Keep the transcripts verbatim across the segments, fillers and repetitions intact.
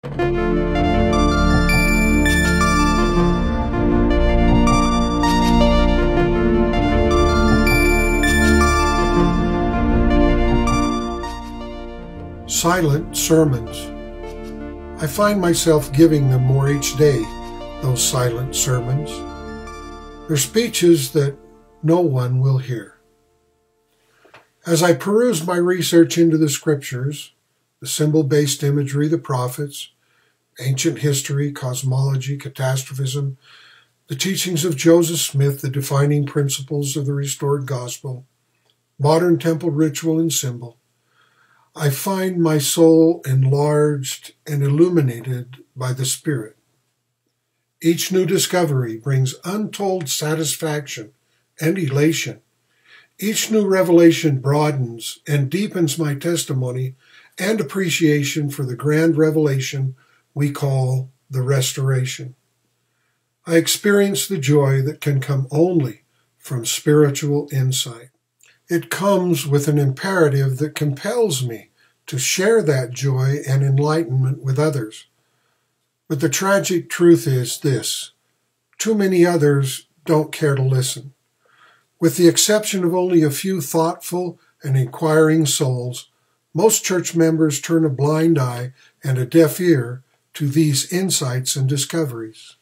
Silent sermons. I find myself giving them more each day, those silent sermons. They're speeches that no one will hear. As I peruse my research into the scriptures, the symbol-based imagery, the prophets, ancient history, cosmology, catastrophism, the teachings of Joseph Smith, the defining principles of the restored gospel, modern temple ritual and symbol, I find my soul enlarged and illuminated by the Spirit. Each new discovery brings untold satisfaction and elation. Each new revelation broadens and deepens my testimony and appreciation for the grand revelation we call the restoration. I experience the joy that can come only from spiritual insight. It comes with an imperative that compels me to share that joy and enlightenment with others. But the tragic truth is this: too many others don't care to listen. With the exception of only a few thoughtful and inquiring souls, most church members turn a blind eye and a deaf ear to these insights and discoveries.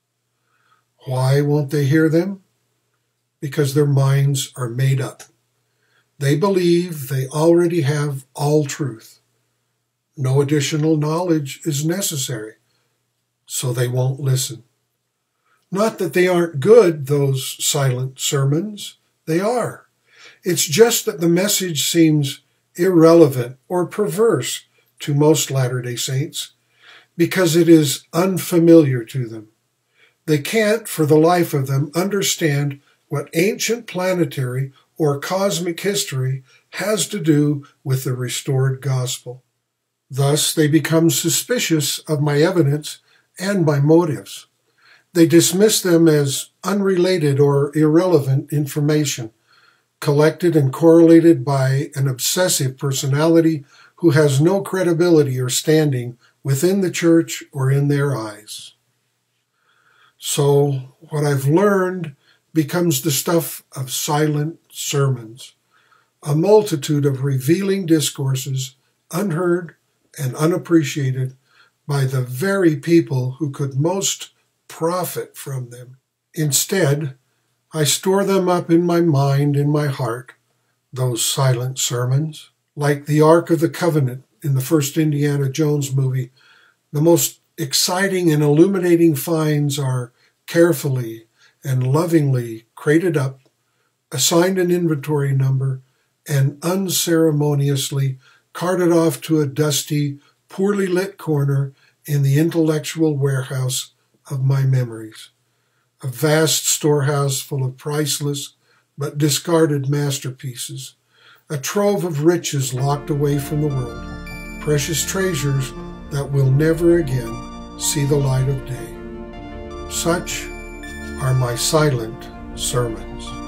Why won't they hear them? Because their minds are made up. They believe they already have all truth. No additional knowledge is necessary, so they won't listen. Not that they aren't good, those silent sermons. They are. It's just that the message seems irrelevant or perverse to most Latter-day Saints because it is unfamiliar to them. They can't, for the life of them, understand what ancient planetary or cosmic history has to do with the restored gospel. Thus, they become suspicious of my evidence and my motives. They dismiss them as unrelated or irrelevant information, collected and correlated by an obsessive personality who has no credibility or standing within the church or in their eyes. So, what I've learned becomes the stuff of silent sermons, a multitude of revealing discourses unheard and unappreciated by the very people who could most profit from them. Instead, I store them up in my mind, in my heart, those silent sermons. Like the Ark of the Covenant in the first Indiana Jones movie, the most exciting and illuminating finds are carefully and lovingly crated up, assigned an inventory number, and unceremoniously carted off to a dusty, poorly lit corner in the intellectual warehouse of my memories. A vast storehouse full of priceless but discarded masterpieces, a trove of riches locked away from the world, precious treasures that will never again see the light of day. Such are my silent sermons.